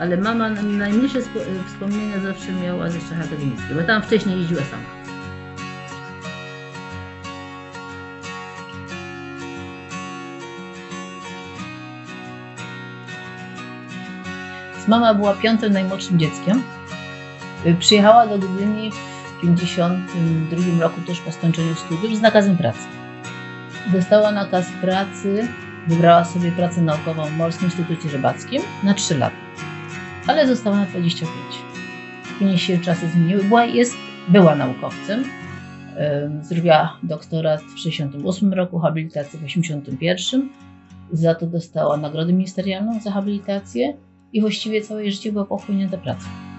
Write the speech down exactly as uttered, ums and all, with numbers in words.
ale mama najmniejsze wspomnienia zawsze miała ze Czech Akademickich, bo tam wcześniej jeździła sama. Mama była piątym najmłodszym dzieckiem. Przyjechała do Gdyni w pięćdziesiątym drugim roku, tuż po skończeniu studiów, z nakazem pracy. Dostała nakaz pracy, wybrała sobie pracę naukową w Morskim Instytucie Rybackim na trzy lata, ale została na dwadzieścia pięć. Później się czasy zmieniły. Była, jest, była naukowcem. Zrobiła doktorat w sześćdziesiątym ósmym roku, habilitację w osiemdziesiątym pierwszym. Za to dostała nagrodę ministerialną za habilitację i właściwie całe życie była pochłonięta pracą.